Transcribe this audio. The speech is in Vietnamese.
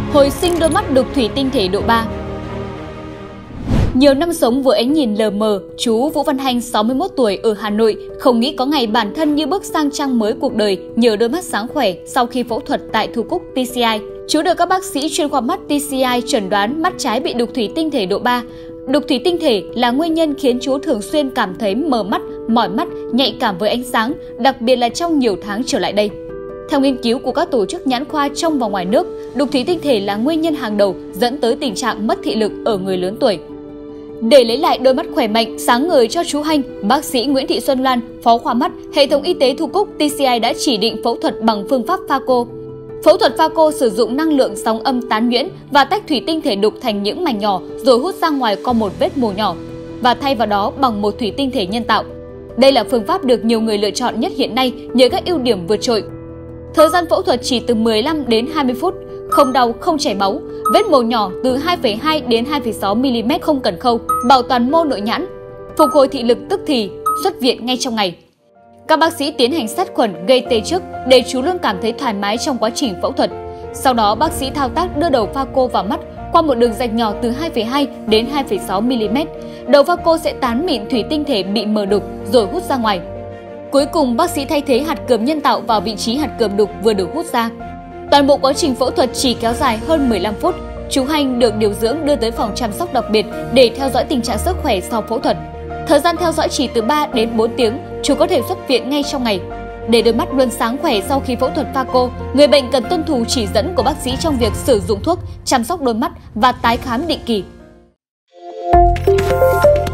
Hồi sinh đôi mắt đục thủy tinh thể độ 3. Nhiều năm sống với ánh nhìn lờ mờ, chú Vũ Văn Hanh 61 tuổi ở Hà Nội không nghĩ có ngày bản thân như bước sang trang mới cuộc đời nhờ đôi mắt sáng khỏe sau khi phẫu thuật tại Thu Cúc TCI. Chú được các bác sĩ chuyên khoa mắt TCI chẩn đoán mắt trái bị đục thủy tinh thể độ 3. Đục thủy tinh thể là nguyên nhân khiến chú thường xuyên cảm thấy mờ mắt, mỏi mắt, nhạy cảm với ánh sáng, đặc biệt là trong nhiều tháng trở lại đây. Theo nghiên cứu của các tổ chức nhãn khoa trong và ngoài nước, đục thủy tinh thể là nguyên nhân hàng đầu dẫn tới tình trạng mất thị lực ở người lớn tuổi. Để lấy lại đôi mắt khỏe mạnh, sáng ngời cho chú Hanh, bác sĩ Nguyễn Thị Xuân Loan, phó khoa mắt, hệ thống y tế Thu Cúc TCI đã chỉ định phẫu thuật bằng phương pháp phaco. Phẫu thuật phaco sử dụng năng lượng sóng âm tán nhuyễn và tách thủy tinh thể đục thành những mảnh nhỏ rồi hút ra ngoài qua một vết mổ nhỏ và thay vào đó bằng một thủy tinh thể nhân tạo. Đây là phương pháp được nhiều người lựa chọn nhất hiện nay nhờ các ưu điểm vượt trội. Thời gian phẫu thuật chỉ từ 15 đến 20 phút, không đau, không chảy máu, vết mổ nhỏ từ 2,2 đến 2,6 mm không cần khâu, bảo toàn mô nội nhãn, phục hồi thị lực tức thì, xuất viện ngay trong ngày. Các bác sĩ tiến hành sát khuẩn gây tê trước để chú luôn cảm thấy thoải mái trong quá trình phẫu thuật. Sau đó bác sĩ thao tác đưa đầu phaco vào mắt qua một đường rạch nhỏ từ 2,2 đến 2,6 mm. Đầu phaco sẽ tán mịn thủy tinh thể bị mờ đục rồi hút ra ngoài. Cuối cùng bác sĩ thay thế hạt cườm nhân tạo vào vị trí hạt cườm đục vừa được hút ra. Toàn bộ quá trình phẫu thuật chỉ kéo dài hơn 15 phút. Chú Hanh được điều dưỡng đưa tới phòng chăm sóc đặc biệt để theo dõi tình trạng sức khỏe sau phẫu thuật. Thời gian theo dõi chỉ từ 3 đến 4 tiếng, chú có thể xuất viện ngay trong ngày. Để đôi mắt luôn sáng khỏe sau khi phẫu thuật phaco, người bệnh cần tuân thủ chỉ dẫn của bác sĩ trong việc sử dụng thuốc, chăm sóc đôi mắt và tái khám định kỳ.